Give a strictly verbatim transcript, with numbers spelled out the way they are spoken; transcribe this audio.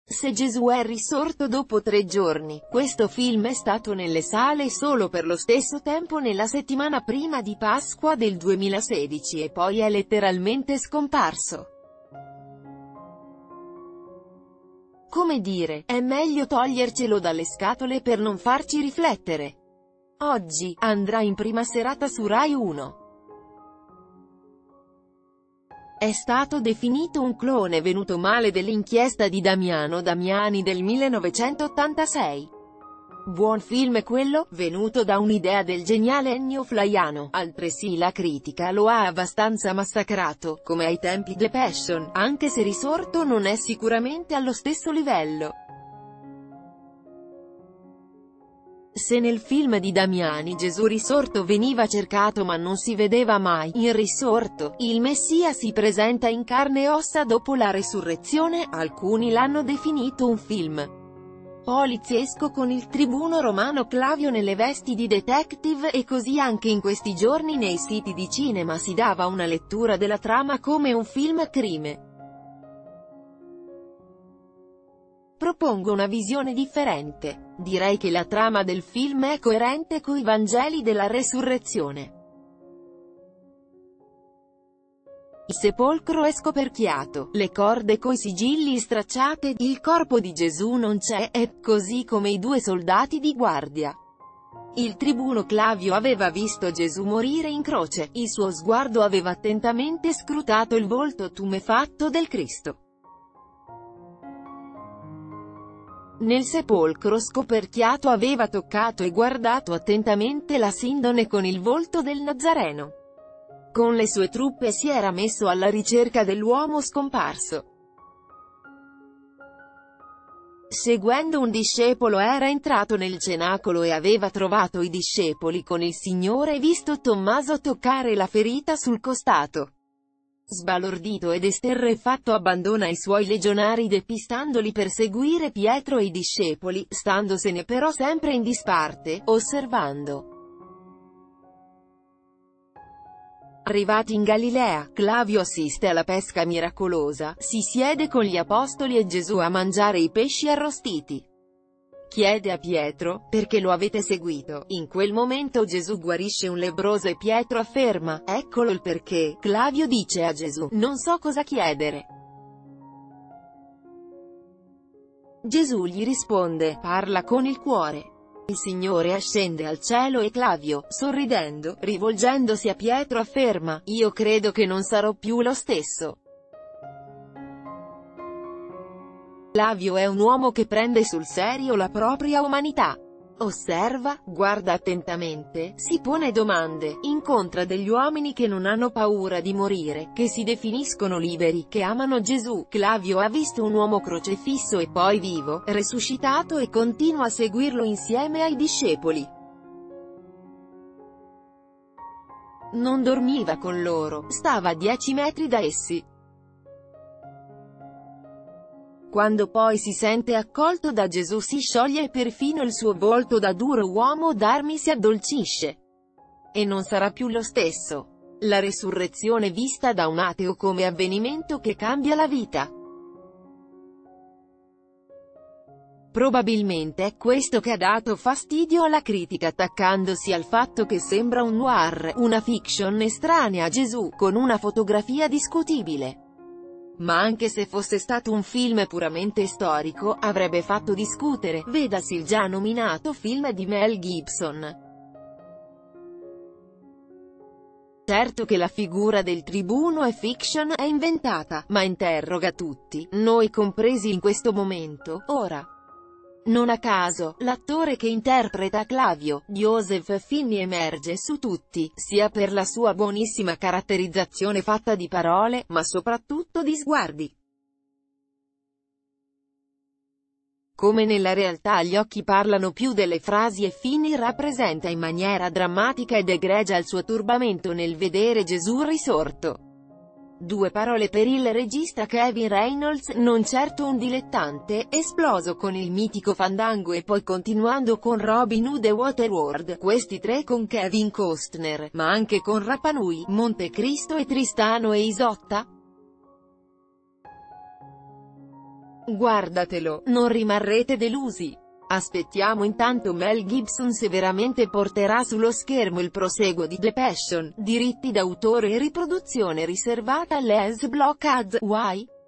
Se Gesù è risorto dopo tre giorni, questo film è stato nelle sale solo per lo stesso tempo nella settimana prima di Pasqua del duemilasedici e poi è letteralmente scomparso. Come dire, è meglio togliercelo dalle scatole per non farci riflettere. Oggi, andrà in prima serata su Rai uno. È stato definito un clone venuto male dell'inchiesta di Damiano Damiani del millenovecentottantasei. Buon film quello, venuto da un'idea del geniale Ennio Flaiano, altresì la critica lo ha abbastanza massacrato, come ai tempi The Passion, anche se risorto non è sicuramente allo stesso livello. Se nel film di Damiani Gesù risorto veniva cercato ma non si vedeva mai, in Risorto, il Messia si presenta in carne e ossa dopo la resurrezione, alcuni l'hanno definito un film poliziesco con il tribuno romano Clavio nelle vesti di detective e così anche in questi giorni nei siti di cinema si dava una lettura della trama come un film crime. Propongo una visione differente. Direi che la trama del film è coerente coi Vangeli della Resurrezione. Il sepolcro è scoperchiato, le corde coi sigilli stracciate, il corpo di Gesù non c'è, è così come i due soldati di guardia. Il tribuno Clavio aveva visto Gesù morire in croce, il suo sguardo aveva attentamente scrutato il volto tumefatto del Cristo. Nel sepolcro scoperchiato aveva toccato e guardato attentamente la sindone con il volto del Nazareno. Con le sue truppe si era messo alla ricerca dell'uomo scomparso. Seguendo un discepolo era entrato nel cenacolo e aveva trovato i discepoli con il Signore e visto Tommaso toccare la ferita sul costato. Sbalordito ed esterrefatto abbandona i suoi legionari depistandoli per seguire Pietro e i discepoli, standosene però sempre in disparte, osservando. Arrivati in Galilea, Clavio assiste alla pesca miracolosa, si siede con gli apostoli e Gesù a mangiare i pesci arrostiti. Chiede a Pietro, perché lo avete seguito? In quel momento Gesù guarisce un lebbroso e Pietro afferma, eccolo il perché. Clavio dice a Gesù, non so cosa chiedere. Gesù gli risponde, parla con il cuore. Il Signore ascende al cielo e Clavio, sorridendo, rivolgendosi a Pietro afferma, io credo che non sarò più lo stesso. Clavio è un uomo che prende sul serio la propria umanità. Osserva, guarda attentamente, si pone domande, incontra degli uomini che non hanno paura di morire, che si definiscono liberi, che amano Gesù. Clavio ha visto un uomo crocefisso e poi vivo, resuscitato e continua a seguirlo insieme ai discepoli. Non dormiva con loro, stava a dieci metri da essi. Quando poi si sente accolto da Gesù si scioglie e perfino il suo volto da duro uomo d'armi si addolcisce. E non sarà più lo stesso. La resurrezione vista da un ateo come avvenimento che cambia la vita. Probabilmente è questo che ha dato fastidio alla critica attaccandosi al fatto che sembra un noir, una fiction estranea a Gesù, con una fotografia discutibile. Ma anche se fosse stato un film puramente storico, avrebbe fatto discutere, vedasi il già nominato film di Mel Gibson. Certo che la figura del tribuno è fiction, è inventata, ma interroga tutti, noi compresi in questo momento, ora. Non a caso, l'attore che interpreta Clavio, Joseph Finney emerge su tutti, sia per la sua buonissima caratterizzazione fatta di parole, ma soprattutto di sguardi. Come nella realtà gli occhi parlano più delle frasi e Finney rappresenta in maniera drammatica ed egregia il suo turbamento nel vedere Gesù risorto. Due parole per il regista Kevin Reynolds, non certo un dilettante, esploso con il mitico Fandango e poi continuando con Robin Hood e Waterworld, questi tre con Kevin Costner, ma anche con Rapa Nui, Montecristo e Tristano e Isotta. Guardatelo, non rimarrete delusi. Aspettiamo intanto Mel Gibson se veramente porterà sullo schermo il proseguo di The Passion, diritti d'autore e riproduzione riservata all'S Block Ads, Why?